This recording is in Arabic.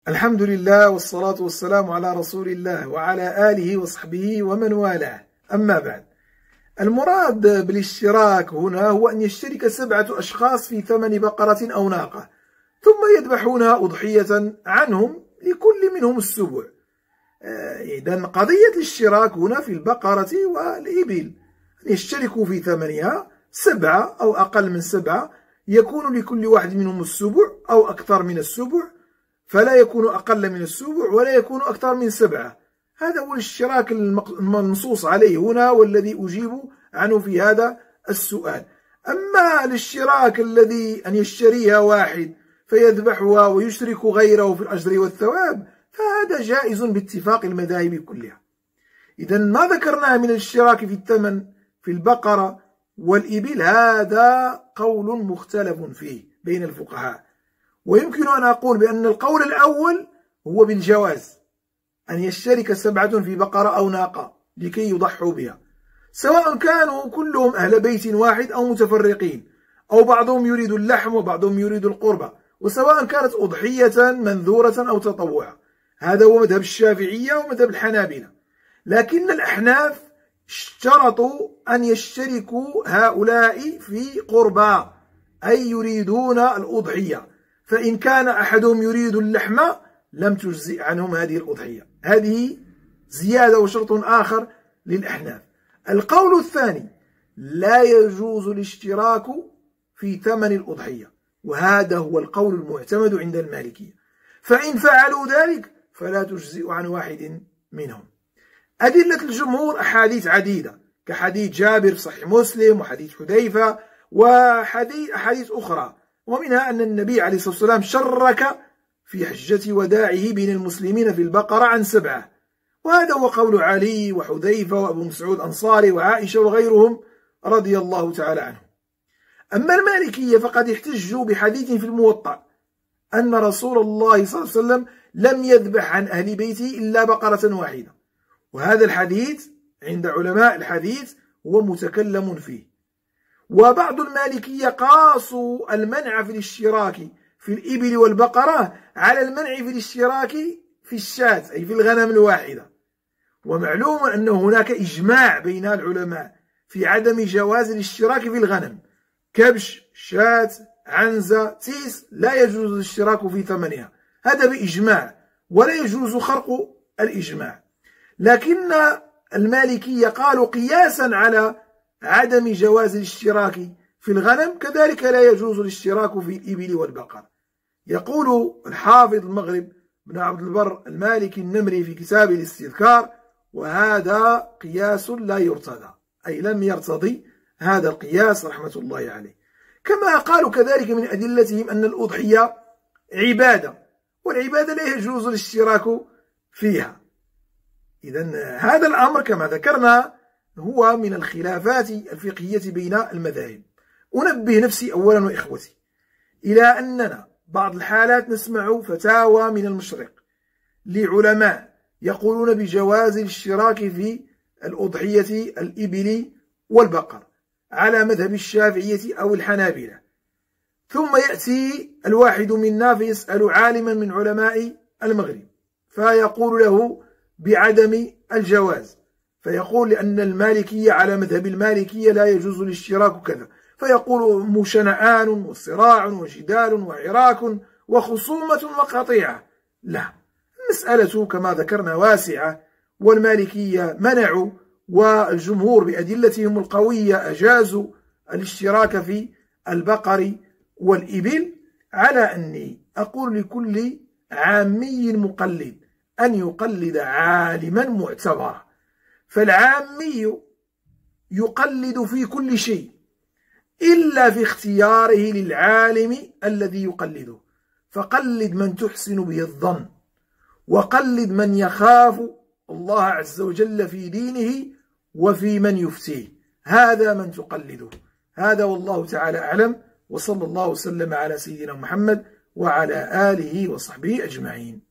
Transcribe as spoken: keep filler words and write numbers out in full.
الحمد لله والصلاة والسلام على رسول الله وعلى آله وصحبه ومن والاه. أما بعد، المراد بالاشتراك هنا هو أن يشترك سبعة أشخاص في ثمن بقرة أو ناقة، ثم يذبحونها أضحية عنهم لكل منهم السبع. إذن قضية الاشتراك هنا في البقرة والإبل، يشتركوا في ثمنها سبعة أو أقل من سبعة، يكون لكل واحد منهم السبع أو أكثر من السبع، فلا يكون أقل من السبع ولا يكون أكثر من سبعة. هذا هو الاشتراك المنصوص عليه هنا والذي أجيب عنه في هذا السؤال. أما الاشتراك الذي أن يشتريها واحد فيذبحها ويشرك غيره في الأجر والثواب، فهذا جائز باتفاق المذاهب كلها. إذن ما ذكرناه من الاشتراك في الثمن في البقرة والإبل هذا قول مختلف فيه بين الفقهاء، ويمكن أن أقول بأن القول الأول هو بالجواز أن يشترك سبعة في بقرة أو ناقة لكي يضحوا بها، سواء كانوا كلهم أهل بيت واحد أو متفرقين، أو بعضهم يريد اللحم وبعضهم يريد القربة، وسواء كانت أضحية منذورة أو تطوعة. هذا هو مذهب الشافعية ومذهب الحنابلة. لكن الأحناف اشترطوا أن يشتركوا هؤلاء في قربى، أي يريدون الأضحية، فإن كان أحدهم يريد اللحم لم تجزئ عنهم هذه الأضحية. هذه زيادة وشرط آخر للأحناف. القول الثاني: لا يجوز الاشتراك في ثمن الأضحية، وهذا هو القول المعتمد عند المالكية، فإن فعلوا ذلك فلا تجزئ عن واحد منهم. أدلة الجمهور أحاديث عديدة، كحديث جابر في صحيح مسلم، وحديث حذيفة، وحديث أحاديث أخرى، ومنها أن النبي عليه الصلاة والسلام شرك في حجة وداعه بين المسلمين في البقرة عن سبعة، وهذا هو قول علي وحذيفة وأبو مسعود الأنصاري وعائشة وغيرهم رضي الله تعالى عنهم. أما المالكية فقد احتجوا بحديث في الموطأ أن رسول الله صلى الله عليه وسلم لم يذبح عن أهل بيته إلا بقرة واحدة، وهذا الحديث عند علماء الحديث هو متكلم فيه. وبعض المالكية قاسوا المنع في الاشتراك في الإبل والبقرة على المنع في الاشتراك في الشاة، أي في الغنم الواحدة. ومعلوم أن هناك إجماع بين العلماء في عدم جواز الاشتراك في الغنم، كبش، شاة، عنزة، تيس، لا يجوز الاشتراك في ثمنها، هذا بإجماع، ولا يجوز خرق الإجماع. لكن المالكية قالوا قياسا على عدم جواز الاشتراك في الغنم كذلك لا يجوز الاشتراك في الإبل والبقر. يقول الحافظ المغرب بن عبد البر المالكي النمري في كتاب الاستذكار: وهذا قياس لا يرتضى، أي لم يرتضي هذا القياس رحمة الله عليه. كما قالوا كذلك من أدلتهم أن الأضحية عبادة، والعبادة لا يجوز الاشتراك فيها. إذن هذا الأمر كما ذكرنا هو من الخلافات الفقهية بين المذاهب. أنبه نفسي أولا وإخوتي إلى أننا بعض الحالات نسمع فتاوى من المشرق لعلماء يقولون بجواز الاشتراك في الأضحية الإبل والبقر على مذهب الشافعية أو الحنابلة، ثم يأتي الواحد منا فيسأل عالما من علماء المغرب فيقول له بعدم الجواز، فيقول لأن المالكية على مذهب المالكية لا يجوز الاشتراك كذا، فيقول مشنآن وصراع وجدال وعراك وخصومة وقطيعة. لا، المسألة كما ذكرنا واسعة، والمالكية منعوا، والجمهور بأدلتهم القوية أجازوا الاشتراك في البقر والإبل، على أني أقول لكل عامي مقلد أن يقلد عالما معتبرا. فالعامي يقلد في كل شيء إلا في اختياره للعالم الذي يقلده، فقلد من تحسن به الظن، وقلد من يخاف الله عز وجل في دينه وفي من يفتيه، هذا من تقلده. هذا والله تعالى أعلم، وصلى الله وسلم على سيدنا محمد وعلى آله وصحبه أجمعين.